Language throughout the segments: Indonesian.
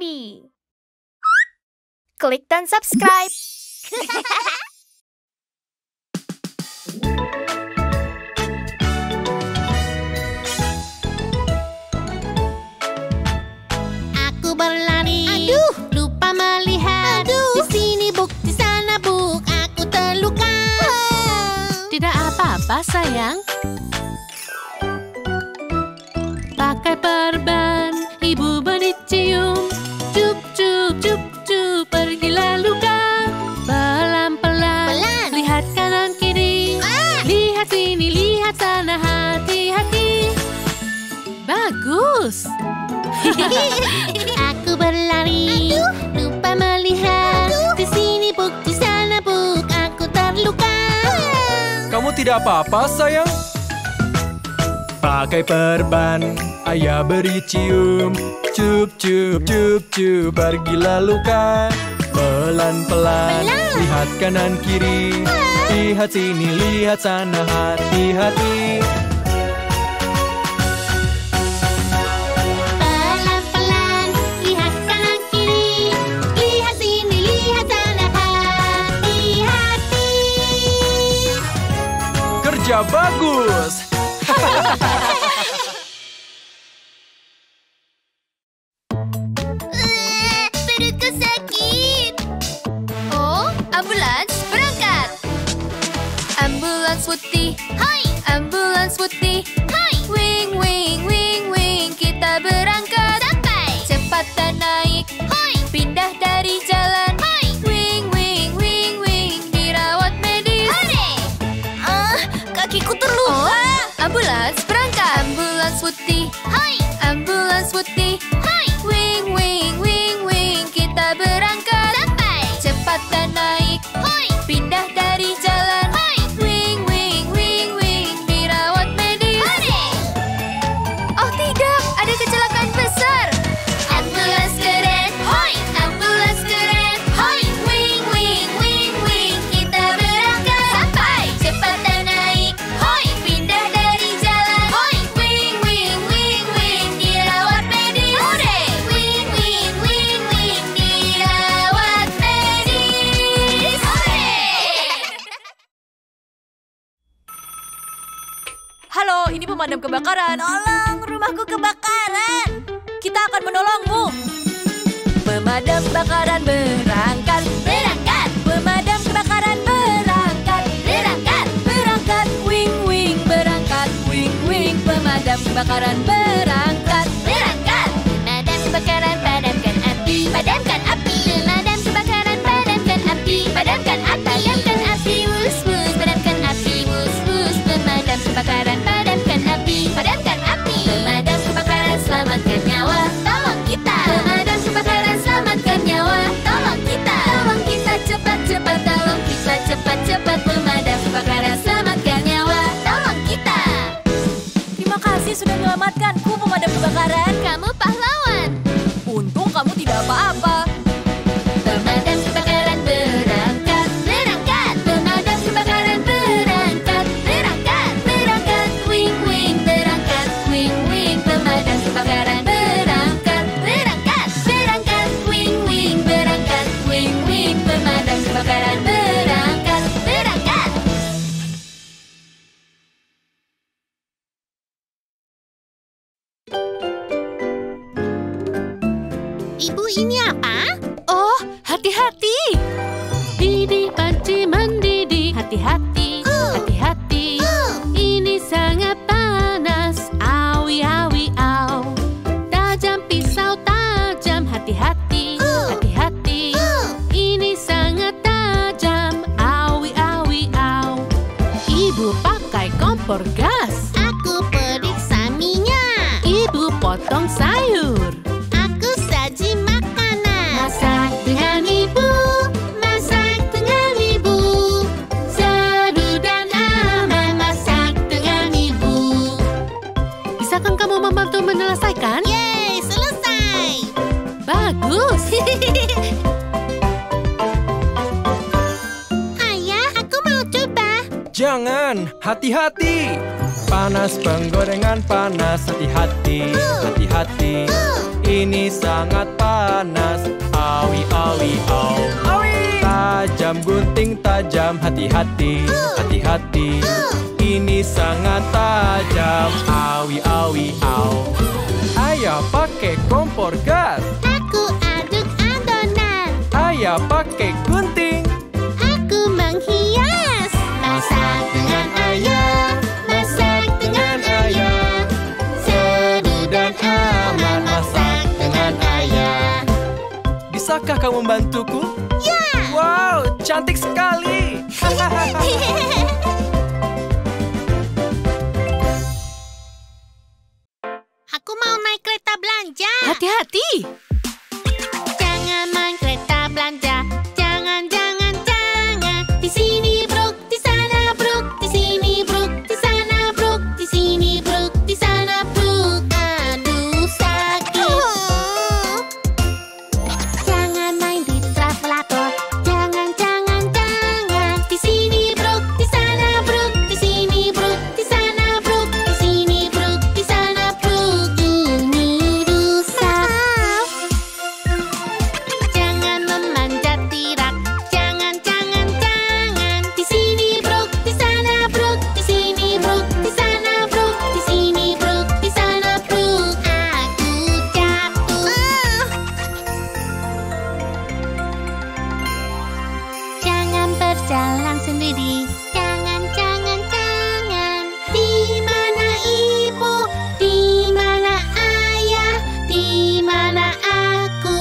Berlari. Klik dan subscribe. Aku berlari, lupa melihat. Di sini buk, di sana buk, aku terluka. Tidak apa-apa sayang. Pakai perban, ibu beri cium. Cup, cup, cup, cup, pergilah luka. Pelan-pelan, lihat kanan kiri. Lihat sini, lihat sana, hati-hati. Bagus. Aku berlari, lupa melihat. Di sini buk, di sana buk, aku terluka. Kamu tidak apa-apa, sayang? Pakai perban, ayah beri cium. Cup, cup, cup, cup, pergilah luka. Pelan-pelan, lihat kanan kiri. Lihat sini, lihat sana, hati-hati. Pelan-pelan, lihat kanan kiri. Lihat sini, lihat sana, hati-hati. Kerja bagus! Perutku sakit. Oh, ambulans berangkat. Ambulans putih, hai. Ambulans putih, hai. Wing, wing, wing, wing, kita berangkat. Sampai. Cepat dan naik, hai. Pindah dari jalan, hai. Wing, wing, wing, wing, dirawat medis. Hore. Kakiku terluka. Ambulans berangkat. Ambulans putih, hai. Ambulans putih, hai. Wing, wing, wing, wing, kita berangkat. Sampai. Cepat dan naik, hai. Pindah dari jalan, hai. Wing, wing, wing, wing, dirawat medis. Hore. Oh tidak, ada kecelakaan besar. Ambulans keren, hoi. Ambulans keren, hoi. Wing, wing, wing, wing, kita berangkat. Sampai. Cepat dan naik, hoi. Pindah dari jalan, hoi. Wing, wing, wing, wing, dirawat medis. Hore. Wing, wing, wing, wing, dirawat medis. Hore. Halo, ini pemadam kebakaran. Tolong, rumahku kebakaran. Kita akan menolongmu. Pemadam kebakaran berangkat. Berangkat. Pemadam kebakaran berangkat. Berangkat. Berangkat, wing, wing, berangkat. Wing, wing, pemadam kebakaran berangkat. Berangkat. Pemadam kebakaran, padamkan api. Padamkan api. Pemadam kebakaran, padamkan api. Padamkan api. Padamkan api, wus wus. Padamkan api, wus wus. Pemadam kebakaran, padamkan api. Padamkan api. Pemadam kebakaran, selamatkan nyawa. Tolong kita. Pemadam kebakaran, selamatkan nyawa. Tolong kita. Tolong kita cepat cepat. Tolong kita cepat cepat. Pemadam kebakaran, selamatkan nyawa. Tolong kita. Terima kasih sudah menyelamatkanku, pemadam kebakaran. Kamu pahlawan. Untung kamu tidak apa-apa. Pemadam kebakaran berangkat. Berangkat. Pemadam kebakaran berangkat. Berangkat. Berangkat, wing wing berangkat, wing wing pemadam kebakaran berangkat, Berangkat. berangkat, wing wing berangkat, wing wing pemadam kebakaran berangkat. Berangkat. Ibu, ini apa? Oh, hati-hati. Didi panci mendidih. Hati-hati, hati-hati. Ini sangat panas. Awi, awi, aw. Tajam pisau tajam. Hati-hati, hati-hati. Ini sangat tajam. Awi, awi, aw. Ibu pakai kompor gas. Aku periksa minyak. Ibu potong sayur. Aku saji makanan. Masak dengan ibu. Masak dengan ibu. Seru dan aman masak dengan ibu. Bisakah kamu membantu menyelesaikan? Yeay, selesai. Bagus. Ayah, aku mau coba. Jangan, hati-hati. Panas penggorengan panas, hati-hati, hati-hati. Ini sangat panas. Awi, awi, au. Tajam gunting tajam, hati-hati, hati-hati. Ini sangat tajam. Awi, awi, au. Ayah pakai kompor gas. Aku aduk adonan. Ayah pakai gunting. Aku menghias. Masak dengan ayah. Masak dengan ayah. Seru dan aman masak dengan ayah. Bisakah kamu membantuku? Ya. Wow, cantik sekali. Aku mau naik kereta belanja. Hati-hati. Jangan main kereta belanja. Jangan, jangan, jangan. Di sini bruk, di sana bruk, di sini bruk, di sana bruk, di sini bruk, di sana bruk. Aduh sakit. Jangan main di travelator. Jangan, jangan, jangan. Di sini bruk, di sana bruk, di sini bruk, di sana bruk, di sini bruk, di sana bruk. Ini rusak. Jangan memanjat tirak. Jangan, jangan, jangan. Di sini bruk, di sana bruk, di sini bruk, di sana bruk, di sini bruk, di sana bruk. Aku jatuh. Jangan berjalan sendiri. Jangan, jangan, jangan. Di mana ibu? Di mana ayah? Di mana aku?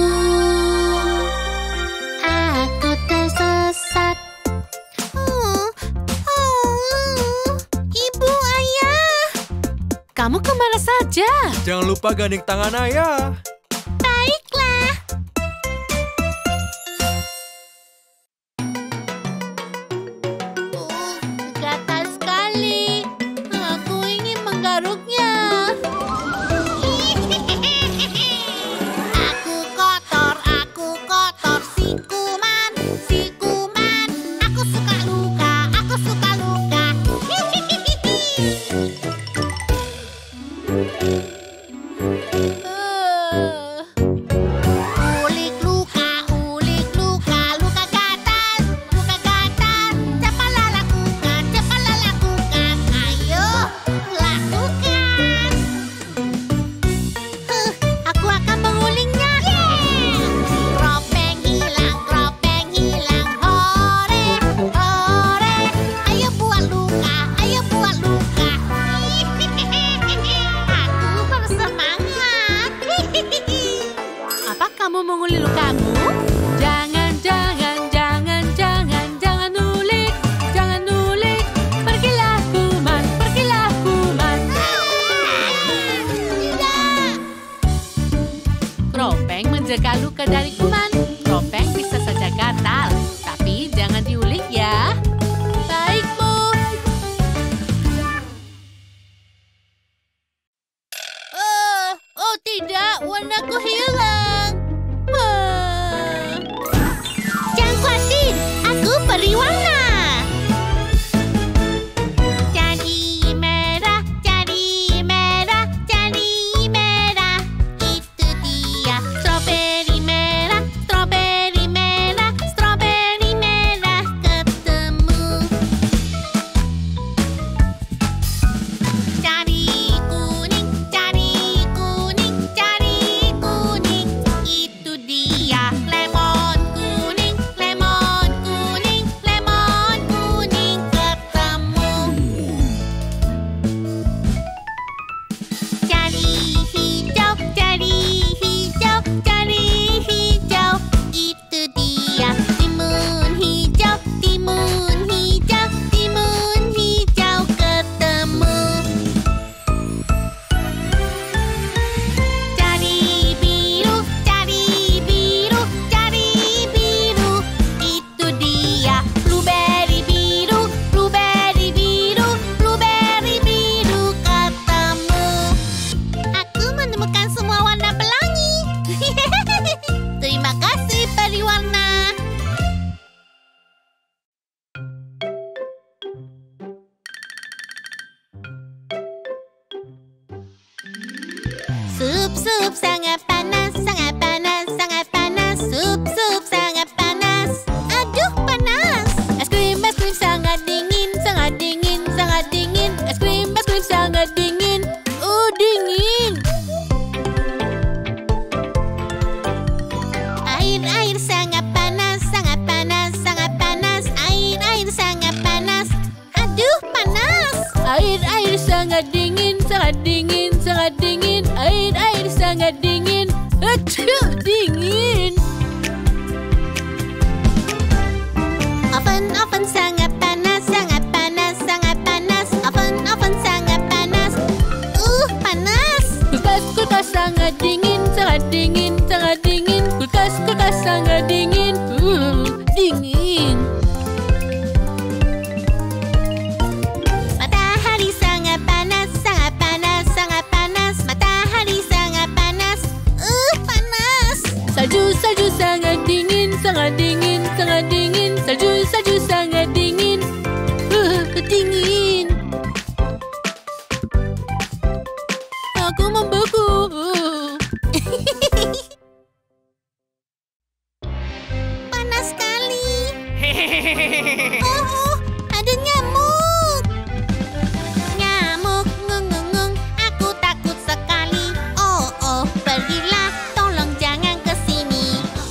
Aku tersesat. Ibu, ayah. Kamu kemana saja? Jangan lupa gandeng tangan ayah. Baiklah. Gatal sekali. Aku ingin menggaruknya. Aku kotor, si kuman, si kuman. Aku suka luka, aku suka luka. Ulik luka, luka gatal, cepatlah lakukan, ayo lakukan. Aku akan mengulingnya. Kropeng hilang, hore, hore. Ayo buat luka, ayo buat luka. Aku bersemangat. Apa kamu menguli lukamu? Jangan, jangan, jangan, jangan, jangan nulik, jangan nulik. Pergilah kuman, pergilah kuman. Tidak. Kropeng menjaga luka dari kuman. Kropeng bisa saja gatal, tapi jangan diulik ya. Baik, Bu. Oh tidak, warnaku hilang. Jangan khawatir, aku beri warna. Jadi merah, jadi merah, jadi merah. Itu dia, stroberi merah, stroberi merah, stroberi merah ketemu. Cari kuning, cari kuning, cari kuning. Itu dia, lemon kuning, lemon kuning, lemon Sup sangat panas, sangat panas, sangat panas. Sup sangat panas. Aduh, panas. Es krim sangat dingin, sangat dingin, sangat dingin. Es krim sangat dingin. Dingin. Air sangat panas, sangat panas, sangat panas. Air sangat panas. Aduh, panas. Air sangat dingin, sangat dingin, sangat dingin. Air sangat dingin. Aduh, dingin. Oven sangat panas, sangat panas, sangat panas. Oven sangat panas. Panas. Kulkas sangat dingin, sangat dingin, sangat dingin. Kulkas sangat dingin. Dingin. Matahari sangat panas, sangat panas, sangat panas. Matahari sangat panas. Panas. Salju sangat dingin, sangat dingin, sangat dingin. Salju sangat dingin. Dingin. Aku membeku. Panas sekali. Ada nyamuk. Nyamuk, ngung. Aku takut sekali. Pergilah. Tolong jangan ke sini.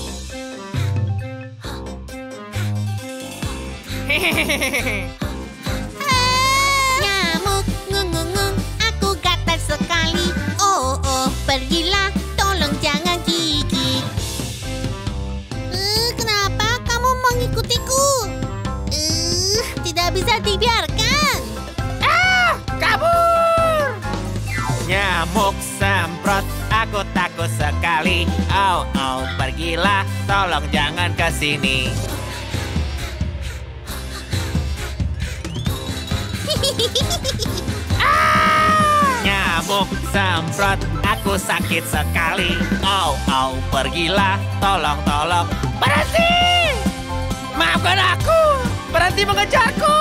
Nyamuk, ngung. Aku gatal sekali. Pergilah. Tolong jangan gigit. Kenapa kamu mengikutiku? Tidak bisa dibiarkan. Kabur! Nyamuk semprot, aku takut sekali. Pergilah, tolong jangan ke sini. Nyamuk semprot, aku sakit sekali. Pergilah, tolong. Berhenti! Maafkan aku! Berhenti mengejarku!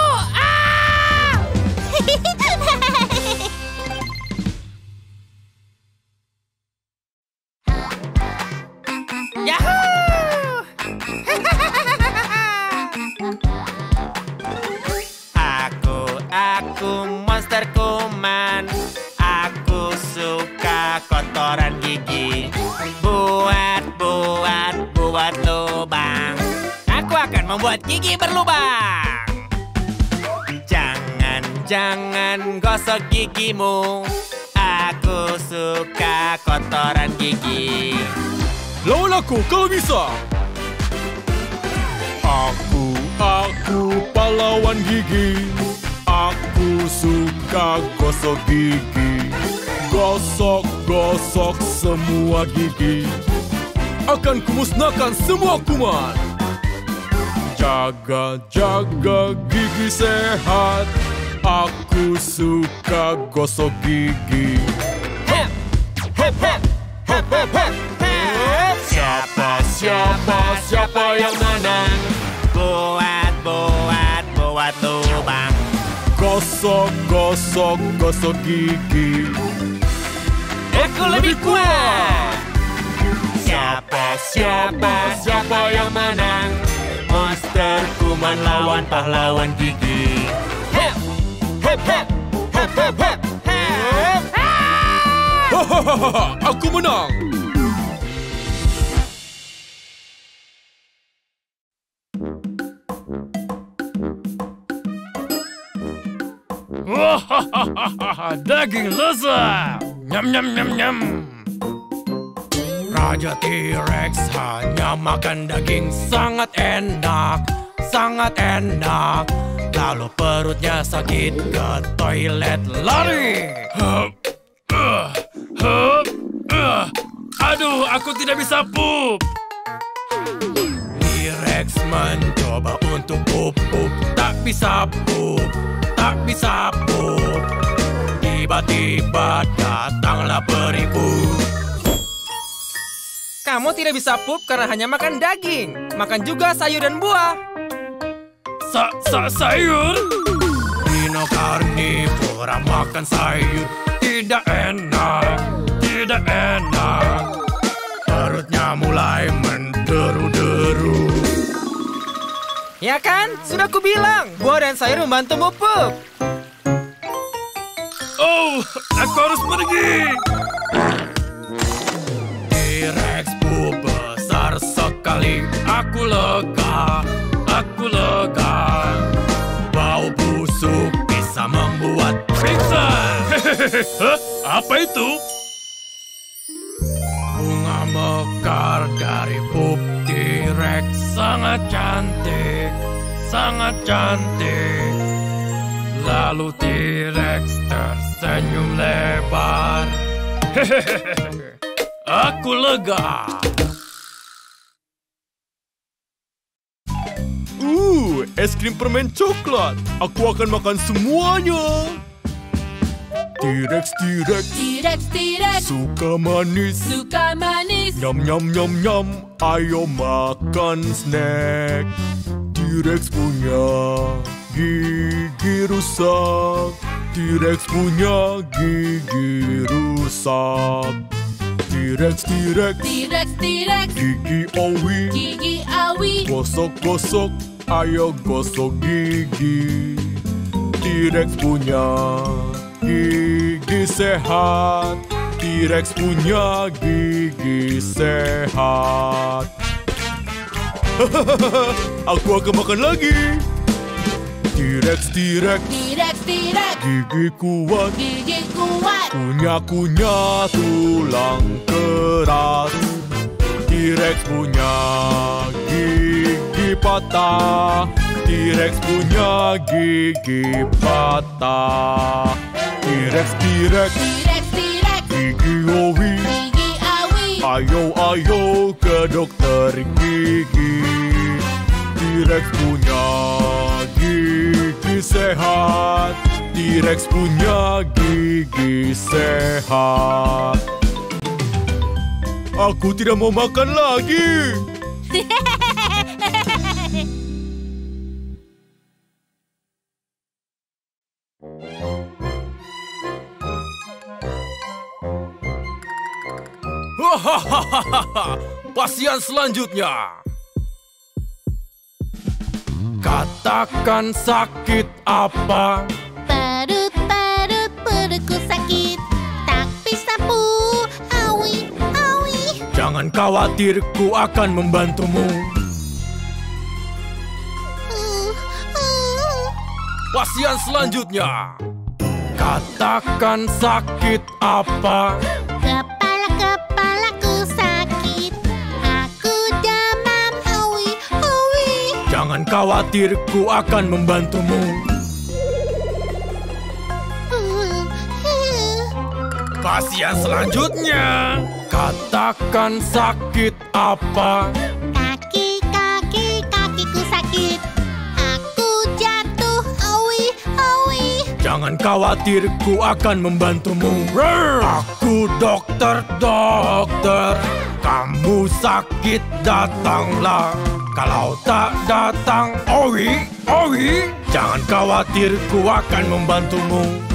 Yahoo! Aku monster kuman. Aku suka kotoran gigi. Buat lubang. Aku akan membuat gigi berlubang. Jangan gosok gigimu. Aku suka kotoran gigi. Lawan aku kalau bisa. Aku pahlawan gigi. Aku suka gosok gigi. Gosok semua gigi. Akan kumusnahkan semua kuman. Jaga gigi sehat. Aku suka gosok gigi. Siapa yang menang? Buat lubang. Gosok gigi. Aku lebih kuat. Siapa yang menang? Monster kuman lawan pahlawan gigi. Aku menang. Daging lezat. Nyam. Raja T-Rex hanya makan daging sangat enak. Lalu perutnya sakit, ke toilet lari. Aduh, aku tidak bisa pup. T-Rex mencoba untuk pup. Tak bisa pup. Tiba-tiba datanglah peri pup. Kamu tidak bisa pup karena hanya makan daging. Makan juga sayur dan buah. Sayur? Dino karnivora makan sayur. Tidak enak. Jantungnya mulai menderu-deru. Ya kan? Sudah kubilang, buah dan sayur membantu Pup. Oh, aku harus pergi. T-Rex Pup besar sekali. Aku lega, aku lega. Bau busuk bisa membuat pingsan. Apa itu? Bunga mekar dari Pup T-Rex sangat cantik, sangat cantik. Lalu T-Rex tersenyum lebar. Aku lega. Es krim permen coklat. Aku akan makan semuanya. T-Rex, T-Rex, T-Rex, T-Rex, suka manis. suka manis. Nyam, nyam, nyam, nyam. Ayo makan snack. T-Rex punya gigi rusak. T-Rex punya gigi rusak. T-Rex, T-Rex, T-Rex, T-Rex, gigi owi. gigi awi. Gosok-gosok, ayo gosok gigi. T-Rex punya gigi sehat. T-Rex punya gigi sehat. Aku akan makan lagi. T-Rex, T-Rex, T-Rex, T-Rex, gigi kuat. gigi kuat. Kunyah-kunyah tulang keras. T-Rex punya gigi patah. T-Rex punya gigi patah. T-Rex, T-Rex, T-Rex, T-Rex, gigi owi. gigi awi. Ayo, ayo ke dokter gigi. T-Rex punya gigi sehat. T-Rex punya gigi sehat. Aku tidak mau makan lagi. Pasien selanjutnya. Katakan sakit apa? Perutku sakit. Tak bisa pu. Awi, awi. Jangan khawatir, ku akan membantumu. Pasien selanjutnya. Katakan sakit apa? Kepalaku sakit. Aku demam. Awi, awi. Jangan khawatir, ku akan membantumu. Pasien selanjutnya. Katakan sakit apa? Kakiku sakit. Aku jatuh. Awi, awi. Jangan khawatir, ku akan membantumu. Aku dokter. Kamu sakit, datanglah. Kalau tak datang, owi. Jangan khawatir, ku akan membantumu.